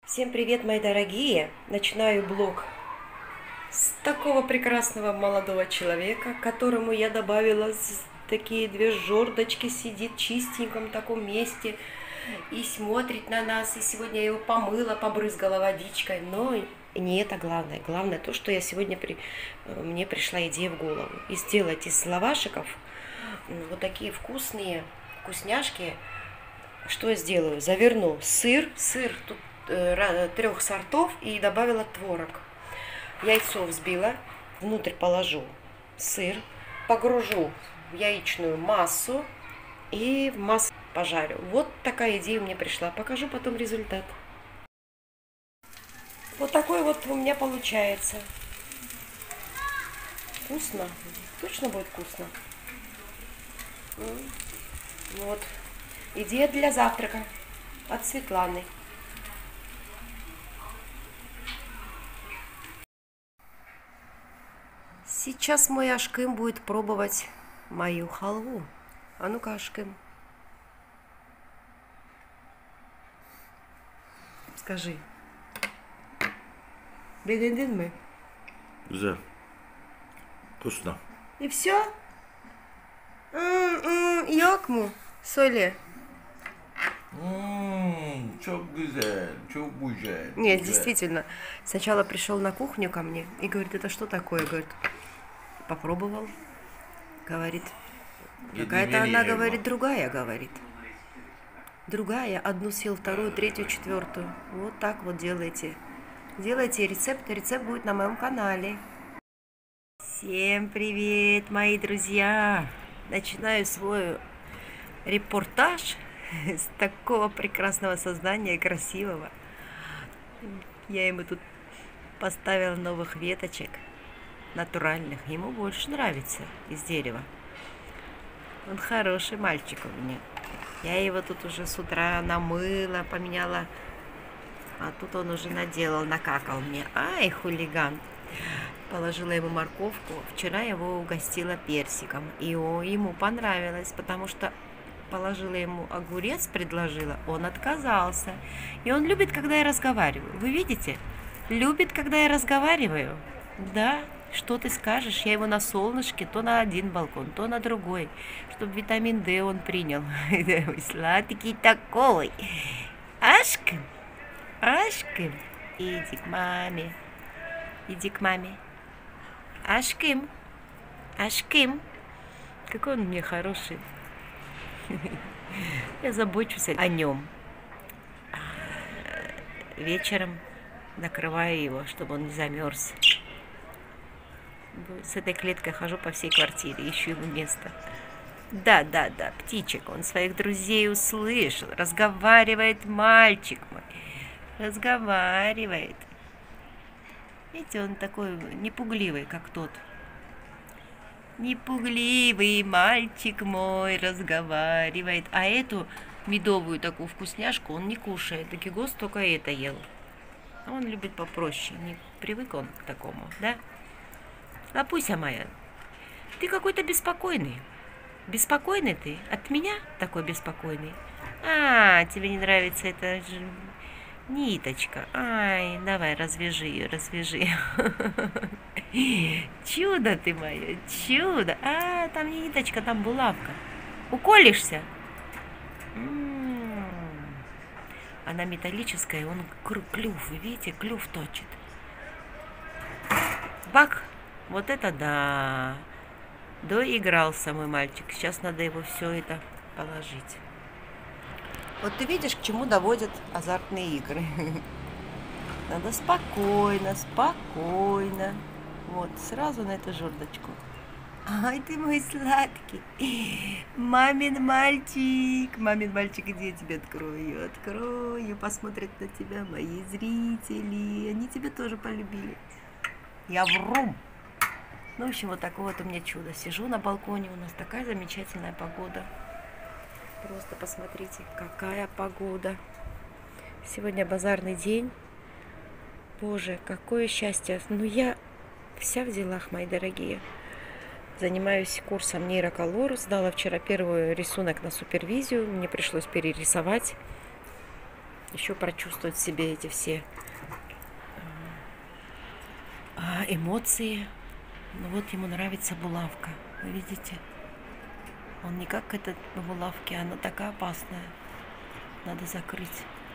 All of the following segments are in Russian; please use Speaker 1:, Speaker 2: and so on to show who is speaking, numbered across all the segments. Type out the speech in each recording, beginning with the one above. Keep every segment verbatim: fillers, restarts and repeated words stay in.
Speaker 1: Всем привет, мои дорогие! Начинаю блог с такого прекрасного молодого человека, которому я добавила такие две жердочки, сидит в чистеньком таком месте и смотрит на нас. И сегодня я его помыла, побрызгала водичкой. Но не это главное. Главное то, что я сегодня при... мне пришла идея в голову. И сделать из лавашиков вот такие вкусные вкусняшки. Что я сделаю? Заверну сыр. Сыр тут трех сортов и добавила творог. Яйцо взбила, внутрь положу сыр, погружу в яичную массу и в массу пожарю. Вот такая идея мне пришла. Покажу потом результат. Вот такой вот у меня получается. Вкусно. Точно будет вкусно. Вот. Идея для завтрака от Светланы. Сейчас мой Ашкым будет пробовать мою халву. А ну-ка, Ашкым. Скажи. Beğendin mi?
Speaker 2: Güzel. Вкусно.
Speaker 1: И все? Yok mu? Söyle.
Speaker 2: Ммм, çok güzel, çok güzel.
Speaker 1: Нет,
Speaker 2: güzel.
Speaker 1: действительно. Сначала пришел на кухню ко мне и говорит, это что такое? Говорит, попробовал. Говорит, какая-то она, говорит, другая, говорит. Другая, одну съел, вторую, третью, четвертую. Вот так вот делайте. Делайте рецепт, рецепт будет на моем канале. Всем привет, мои друзья! Начинаю свой репортаж с такого прекрасного создания, красивого. Я ему тут поставила новых веточек, натуральных. Ему больше нравится из дерева. Он хороший мальчик у меня. Я его тут уже с утра намыла, поменяла. А тут он уже наделал, накакал мне. Ай, хулиган. Положила ему морковку. Вчера его угостила персиком. И о, ему понравилось, потому что положила ему огурец, предложила. Он отказался. И он любит, когда я разговариваю. Вы видите? Любит, когда я разговариваю. Да, что ты скажешь? Я его на солнышке, то на один балкон, то на другой. Чтобы витамин Д он принял. Сладкий такой. Ашкым. Ашкым, иди к маме, иди к маме. Ашкым, Ашкым, какой он мне хороший. Я забочусь о нем. Вечером накрываю его, чтобы он не замерз. С этой клеткой хожу по всей квартире, ищу ему место. Да, да, да, птичек, он своих друзей услышал, разговаривает мальчик мой. Разговаривает. Видите, он такой непугливый, как тот. Непугливый мальчик мой разговаривает. А эту медовую такую вкусняшку он не кушает. Дагигос только это ел. Он любит попроще. Не привык он к такому, да? Лапуся моя, ты какой-то беспокойный. Беспокойный ты? От меня такой беспокойный? А, тебе не нравится это же... Ниточка. Ай, давай, развяжи ее, развяжи. Чудо ты мое, чудо. А, там не ниточка, там булавка. Уколешься? М-м-м. Она металлическая, он клюв, вы видите, клюв точит. Бак! Вот это да! Доигрался мой мальчик. Сейчас надо его все это положить. Вот ты видишь, к чему доводят азартные игры. Надо спокойно, спокойно. Вот, сразу на эту жердочку. Ай, ты мой сладкий. Мамин мальчик. Мамин мальчик, где я тебе открою? Открою. Посмотрят на тебя мои зрители. Они тебя тоже полюбили. Я вру. Ну, в общем, вот такое вот у меня чудо. Сижу на балконе, у нас такая замечательная погода. Просто посмотрите, какая погода. Сегодня базарный день. Боже, какое счастье. Ну, я вся в делах, мои дорогие. Занимаюсь курсом нейроколор. Сдала вчера первый рисунок на супервизию. Мне пришлось перерисовать. еще прочувствовать в себе эти все эмоции. Ну вот ему нравится булавка, вы видите? Он не как этот на булавке, она такая опасная. Надо закрыть.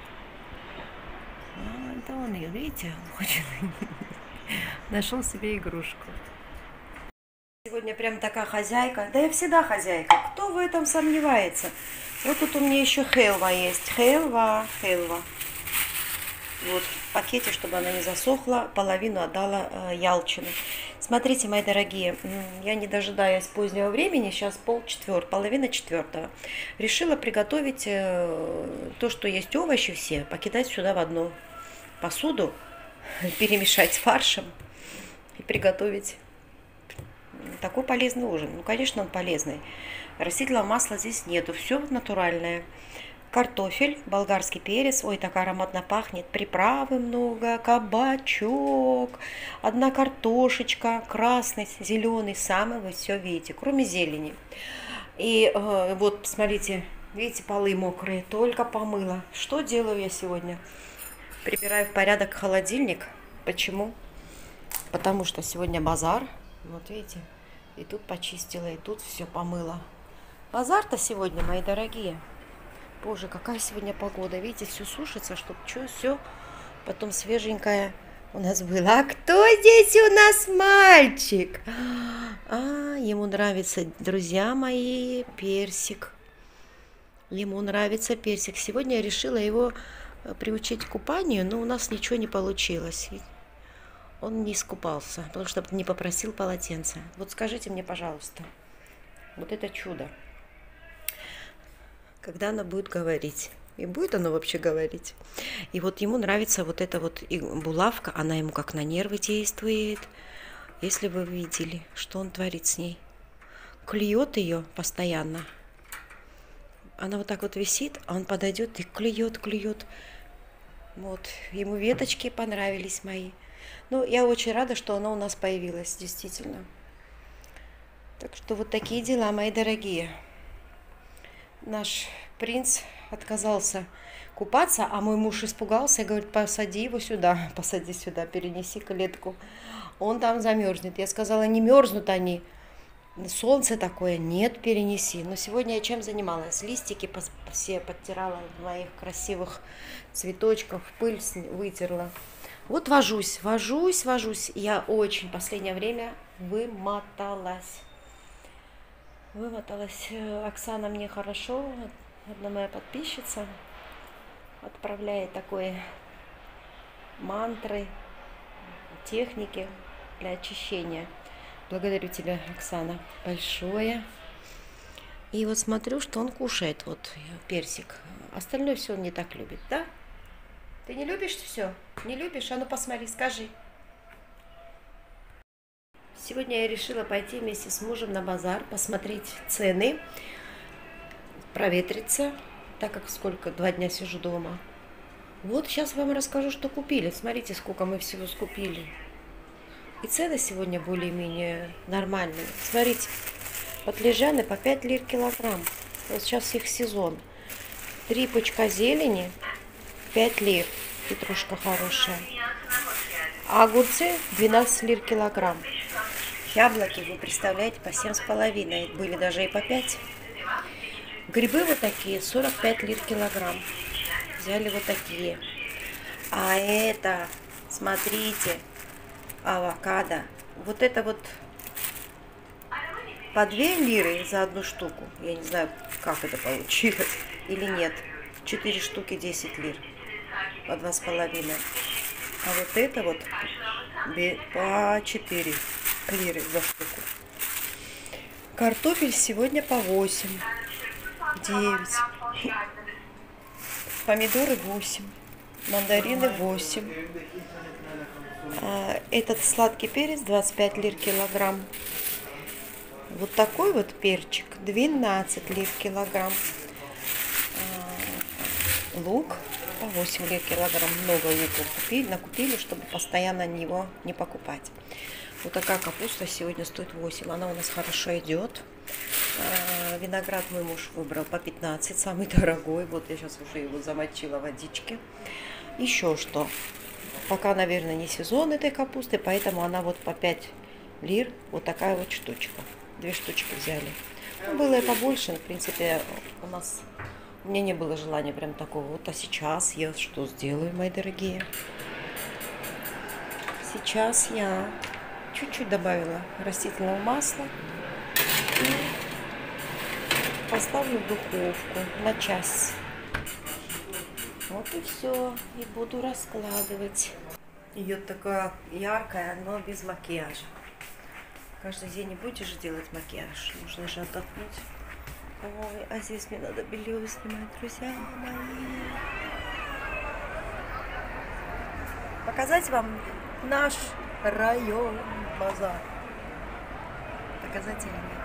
Speaker 1: А, это он ее, видите, он хочет. Нашел себе игрушку. Сегодня прям такая хозяйка. Да я всегда хозяйка. Кто в этом сомневается? Вот тут у меня еще хелва есть. Хелва, хелва. Вот в пакете, чтобы она не засохла, половину отдала э, Ялчину. Смотрите, мои дорогие, я не дожидаясь позднего времени, сейчас полчетвертого, половина четвертого, решила приготовить э, то, что есть овощи все, покидать сюда в одну посуду, перемешать с фаршем и приготовить такой полезный ужин. Ну, конечно, он полезный. Растительного масла здесь нету, все натуральное. Картофель, болгарский перец, ой, так ароматно пахнет, приправы много, кабачок, одна картошечка, красный, зеленый, самый, вы все видите, кроме зелени. И э, вот, смотрите, видите, полы мокрые, только помыла. Что делаю я сегодня? Прибираю в порядок холодильник. Почему? Потому что сегодня базар, вот видите, и тут почистила, и тут все помыла. Базар-то сегодня, мои дорогие. Боже, какая сегодня погода. Видите, все сушится, чтобы что, все потом свеженькое у нас было. А кто здесь у нас мальчик? А, ему нравится, друзья мои, персик. Ему нравится персик. Сегодня я решила его приучить к купанию, но у нас ничего не получилось. Он не искупался, потому что не попросил полотенца. Вот скажите мне, пожалуйста, вот это чудо. Когда она будет говорить. И будет она вообще говорить. И вот ему нравится вот эта вот булавка, она ему как на нервы действует. Если вы видели, что он творит с ней. Клюет ее постоянно. Она вот так вот висит, а он подойдет и клюет, клюет. Вот. Ему веточки понравились мои. Ну, я очень рада, что она у нас появилась, действительно. Так что вот такие дела, мои дорогие. Наш принц отказался купаться, а мой муж испугался и говорит, посади его сюда, посади сюда, перенеси клетку. Он там замерзнет. Я сказала, не мерзнут они. Солнце такое, нет, перенеси. Но сегодня я чем занималась? Листики все подтирала моих красивых цветочков, пыль вытерла. Вот вожусь, вожусь, вожусь. Я очень в последнее время вымоталась. Вымоталась. Оксана мне хорошо, одна моя подписчица, отправляет такое мантры, техники для очищения. Благодарю тебя, Оксана, большое. И вот смотрю, что он кушает, вот персик. Остальное все он не так любит, да? Ты не любишь все? Не любишь? А ну посмотри, скажи. Сегодня я решила пойти вместе с мужем на базар, посмотреть цены, проветриться, так как сколько, два дня сижу дома. Вот сейчас вам расскажу, что купили. Смотрите, сколько мы всего скупили. И цены сегодня более-менее нормальные. Смотрите, баклажаны по пять лир килограмм. Вот сейчас их сезон. Три пучка зелени, пять лир. Петрушка хорошая. А огурцы двенадцать лир килограмм. Яблоки, вы представляете, по семь с половиной. Были даже и по пять. Грибы вот такие, сорок пять лир килограмм. Взяли вот такие. А это, смотрите, авокадо. Вот это вот по две лиры за одну штуку. Я не знаю, как это получилось или нет. четыре штуки десять лир. По два с половиной. А вот это вот по четыре лиры за штуку. Картофель сегодня по восемь, девять. Помидоры восемь. Мандарины восемь. А этот сладкий перец двадцать пять лир килограмм. Вот такой вот перчик двенадцать лир килограмм. А лук по восемь лир килограмм. Много лука купили, накупили, чтобы постоянно его не покупать. Вот такая капуста сегодня стоит восемь. Она у нас хорошо идет. Виноград мой муж выбрал по пятнадцать, самый дорогой. Вот я сейчас уже его замочила в водичке. Еще что. Пока, наверное, не сезон этой капусты, поэтому она вот по пять лир. Вот такая вот штучка. Две штучки взяли. Ну, было и побольше, в принципе, у нас... У меня не было желания прям такого. Вот, а сейчас я что сделаю, мои дорогие? Сейчас я чуть-чуть добавила растительного масла и поставлю в духовку на час. Вот и все. И буду раскладывать. Ее такая яркая, но без макияжа. Каждый день не будешь делать макияж. Нужно же отдохнуть. Ой, а здесь мне надо белье снимать, друзья мои. Показать вам наш район базар. Показать или нет?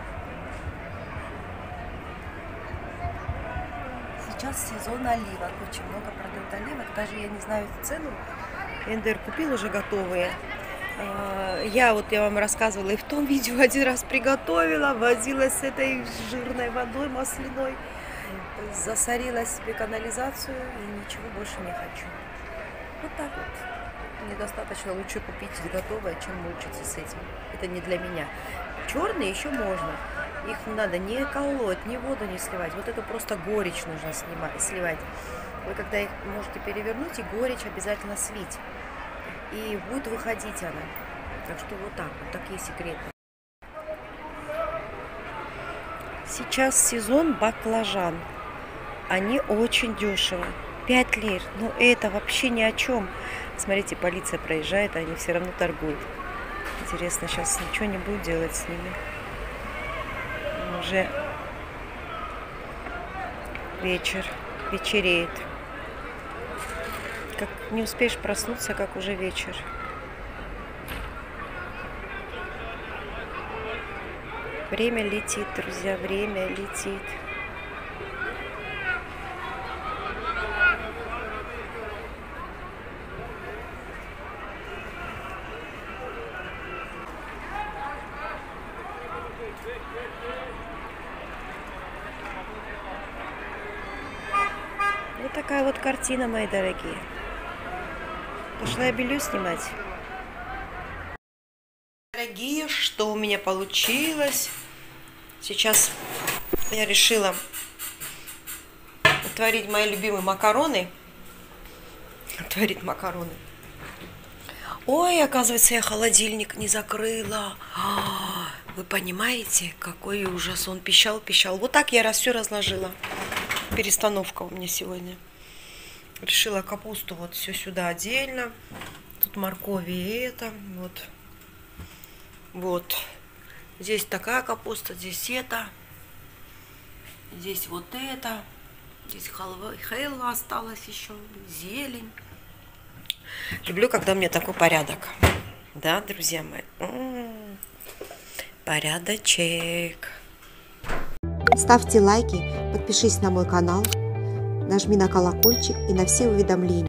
Speaker 1: Сейчас сезон оливок. Очень много продают оливок. Даже я не знаю цену. Эндер купил уже готовые. Я вот я вам рассказывала и в том видео один раз приготовила, возила с этой жирной водой масляной, засорила себе канализацию и ничего больше не хочу. Вот так вот. Мне достаточно лучше купить готовое, чем мучиться с этим. Это не для меня. Черные еще можно. Их не надо не колоть, ни воду не сливать. Вот это просто горечь нужно снимать, сливать. Вы когда их можете перевернуть, и горечь обязательно слить. И будет выходить она. Так что вот так, вот такие секреты. Сейчас сезон баклажан. Они очень дешево. пять лир. Ну это вообще ни о чем. Смотрите, полиция проезжает, они все равно торгуют. Интересно, сейчас ничего не будет делать с ними. Уже вечер. Вечереет. Как не успеешь проснуться, как уже вечер. Время летит, друзья, время летит. Вот такая вот картина, мои дорогие. Пошла я белье снимать. Дорогие, что у меня получилось? Сейчас я решила творить мои любимые макароны. Творить макароны. Ой, оказывается, я холодильник не закрыла. Вы понимаете, какой ужас. Он пищал, пищал. Вот так я раз все разложила. Перестановка у меня сегодня. Решила капусту вот все сюда отдельно. Тут моркови и это. Вот. Вот. Здесь такая капуста, здесь это. Здесь вот это. Здесь халва, хелва осталась еще. Зелень. Люблю, когда у меня такой порядок. Да, друзья мои? М-м-м. Порядочек.
Speaker 3: Ставьте лайки, подпишись на мой канал, нажми на колокольчик и на все уведомления.